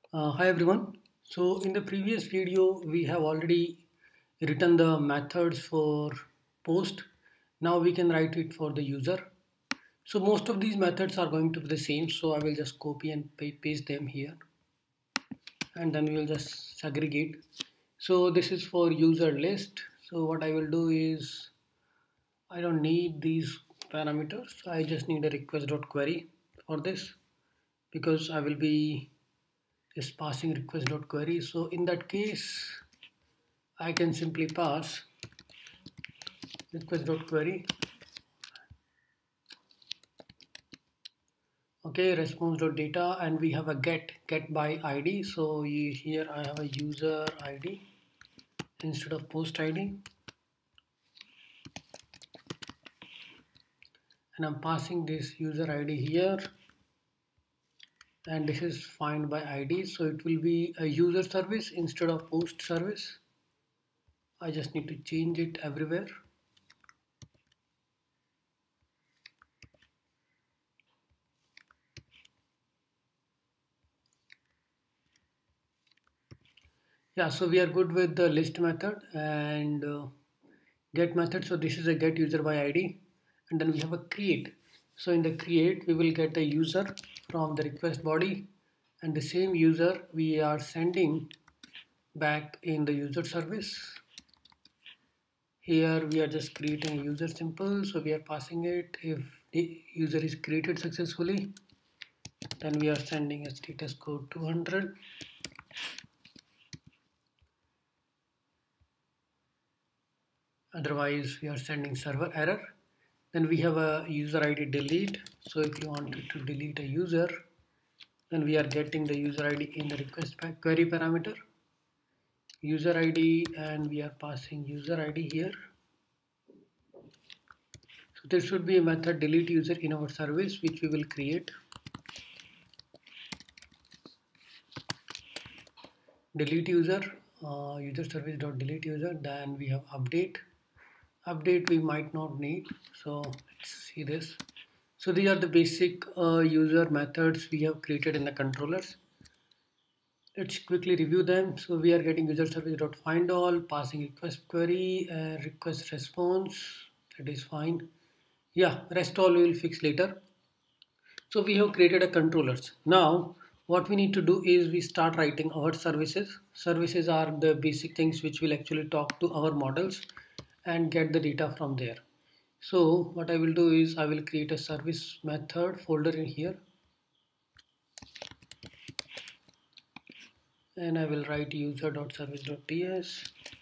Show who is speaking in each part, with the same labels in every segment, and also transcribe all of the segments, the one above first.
Speaker 1: Hi everyone. So in the previous video we have already written the methods for post. Now we can write it for the user. So most of these methods are going to be the same. So I will just copy and paste them here and then we will just segregate. So this is for user list. So what I will do is I don't need these parameters. I just need a request.query for this because I will be is passing request.query. So in that case, I can simply pass request.query. Okay, response.data, and we have a get by ID. So here I have a user ID instead of post ID, and I'm passing this user ID here, and this is find by ID. So it will be a user service instead of post service. I just need to change it everywhere. Yeah, so we are good with the list method and get method. So this is a get user by ID, and then we have a create. So in the create we will get the user from the request body, and the same user we are sending back in the user service. Here we are just creating a user simple, so we are passing it. If the user is created successfully, then we are sending a status code 200. Otherwise we are sending server error. Then we have a user ID delete. So if you wanted to delete a user, then we are getting the user ID in the request query parameter, user ID, and we are passing user ID here. So there should be a method delete user in our service which we will create. Delete user, user service dot delete user. Then we have update we might not need, so let's see this. So these are the basic user methods we have created in the controllers. Let's quickly review them. So we are getting user service dot find all, passing request query, request response. That is fine. Yeah, rest all we will fix later. So we have created a controllers. Now what we need to do is we start writing our services. Services are the basic things which will actually talk to our models and get the data from there. So what I will do is I will create a service method folder in here, and I will write user.service.ts.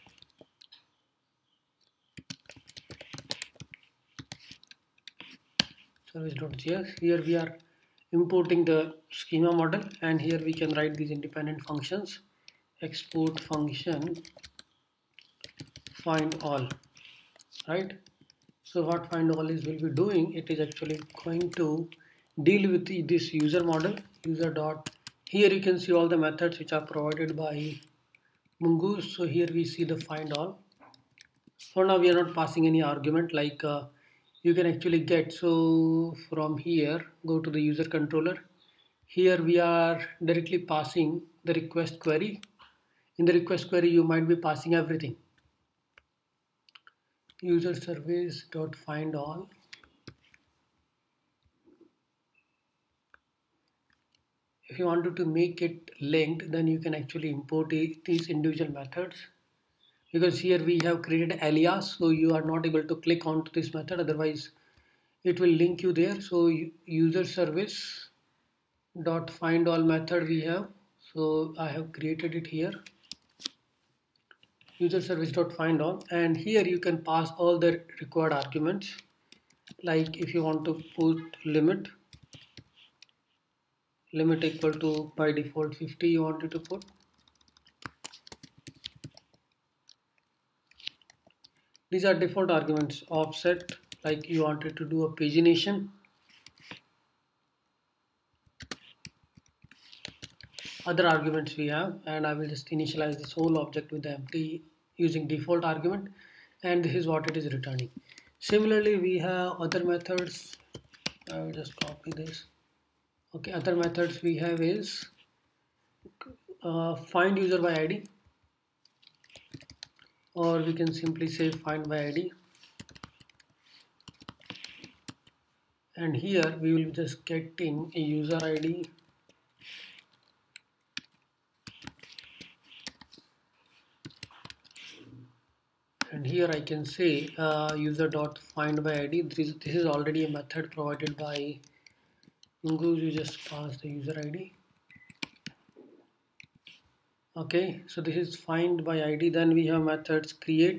Speaker 1: service.js. Here we are importing the schema model, and here we can write these independent functions. Export function find all, right? So what find all is will be doing, it is actually going to deal with this user model, user dot. Here you can see all the methods which are provided by Mongoose. So here we see the find all. For now we are not passing any argument like you can actually get. So from here go to the user controller. Here we are directly passing the request query. In the request query you might be passing everything. User service dot find all. If you wanted to make it linked, then you can actually import these individual methods, because here we have created alias, so you are not able to click onto this method, otherwise it will link you there. So user service dot find all method we have, so I have created it here, user service dot find all, and here you can pass all the required arguments. Like if you want to put limit equal to by default 50 you wanted to put. These are default arguments. Offset, like you wanted to do a pagination. Other arguments we have, and I will just initialize this whole object with the empty using default argument, and this is what it is returning. Similarly we have other methods. I will just copy this. Okay, other methods we have is find user by ID, or we can simply say find by ID, and here we will be just getting a user ID, and here I can say user dot find by ID. This is already a method provided by Mongoose. You just pass the user ID. Okay, so this is find by ID. Then we have methods create.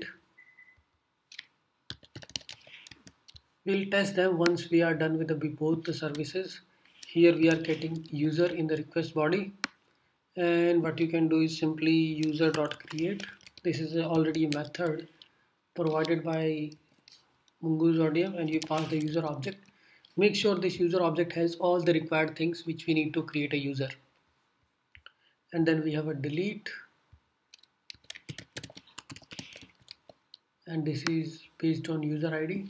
Speaker 1: We'll test them once we are done with both the services. Here we are getting user in the request body, and what you can do is simply user.create. This is already a method provided by Mongoose ODM, and you pass the user object. Make sure this user object has all the required things which we need to create a user. And then we have a delete, and this is based on user ID.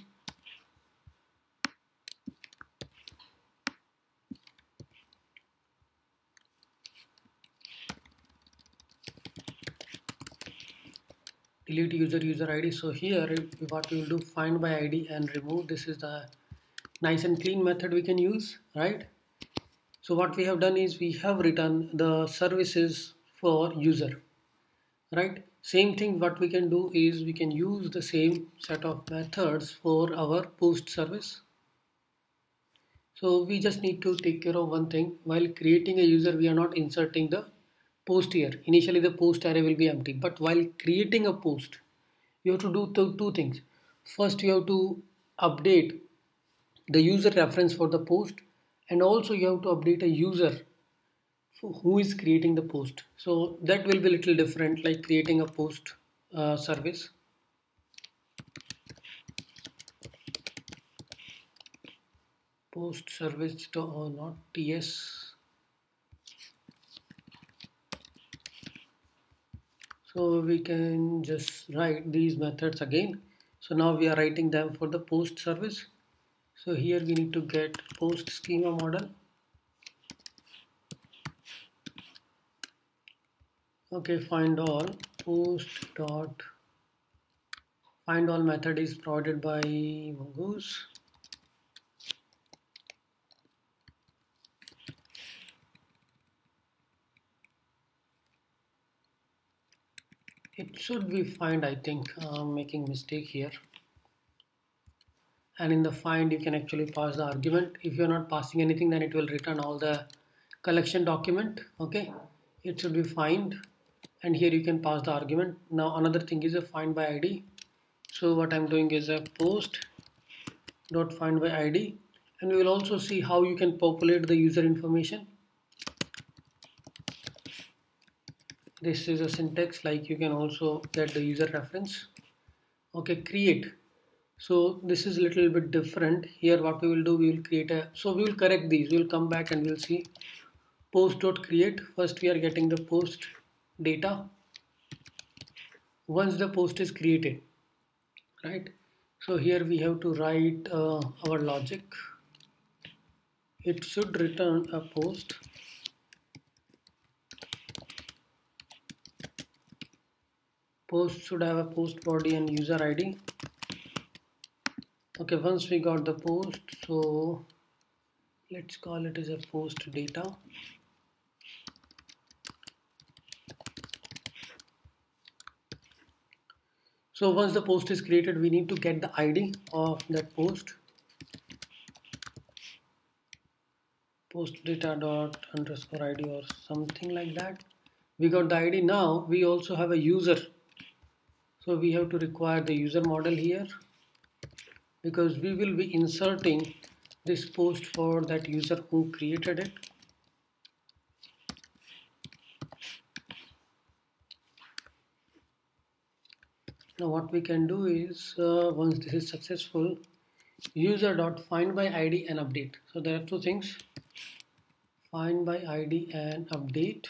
Speaker 1: Delete user ID. So here what we will do, find by ID and remove. This is the nice and clean method we can use, right? So what we have done is we have written the services for user, right? Same thing what we can do is we can use the same set of methods for our post service. So we just need to take care of one thing. While creating a user, we are not inserting the post here. Initially the post array will be empty, but while creating a post, you have to do two things. First, you have to update the user reference for the post, and also you have to update a user who is creating the post. So that will be a little different, like creating a post service. Post service to, or not TS. So we can just write these methods again. So now we are writing them for the post service. So here we need to get post schema model. Okay, find all post dot find all method is provided by Mongoose. It should be find, I think. I'm making mistake here. And in the find you can actually pass the argument. If you're not passing anything, then it will return all the collection document. Okay, it should be find, and here you can pass the argument. Now another thing is a find by ID. So what I'm doing is a post dot find by ID, and we will also see how you can populate the user information. This is a syntax, like you can also get the user reference. Okay, create. So this is a little bit different. Here what we will do, we will create a, so we will correct these. We will come back and we'll see post.create. First we are getting the post data once the post is created, right? So here we have to write our logic. It should return a post. Post should have a post body and user ID. Okay, once we got the post, so let's call it as a post data. So once the post is created, we need to get the ID of that post. Post data dot underscore ID or something like that. We got the ID. Now we also have a user. So we have to require the user model here, because we will be inserting this post for that user who created it. Now what we can do is once this is successful, user.find by ID and update. So there are two things, find by ID and update.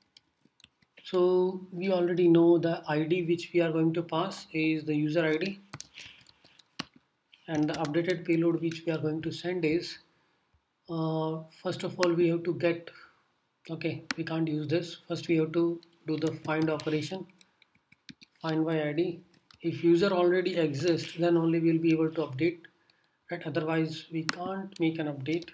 Speaker 1: So we already know the ID which we are going to pass is the user ID, and the updated payload which we are going to send is first of all we have to get Okay, we can't use this. First we have to do the find operation, find by ID. If user already exists, then only we'll be able to update, right? Otherwise we can't make an update.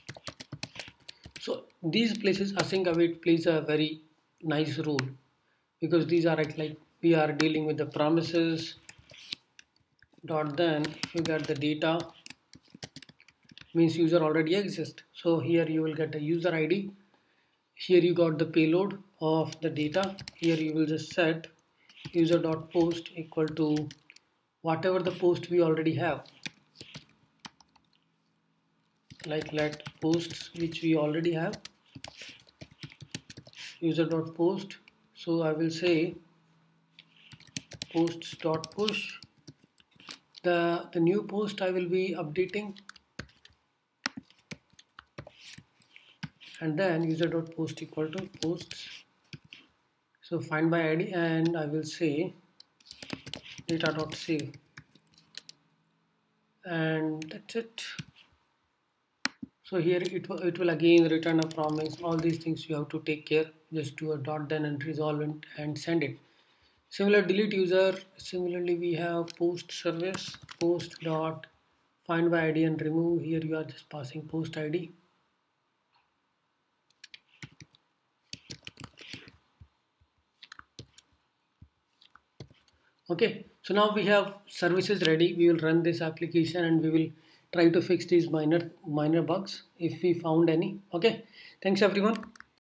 Speaker 1: So these places async await plays a very nice role, because these are like we are dealing with the promises dot. Then if you get the data, means user already exists. So here you will get a user ID. Here you got the payload of the data. Here you will just set user.post equal to whatever the post we already have. Like let posts which we already have, user.post. So I will say posts.push. The new post I will be updating, and then user.post equal to posts. So find by ID, and I will say data.save, and that's it. So here it will again return a promise. All these things you have to take care. Just do a dot then and resolve it and send it. Similar delete user. Similarly we have post service, post dot find by ID and remove. Here you are just passing post ID. Okay, so now we have services ready. We will run this application and we will try to fix these minor bugs if we found any. Okay, thanks everyone.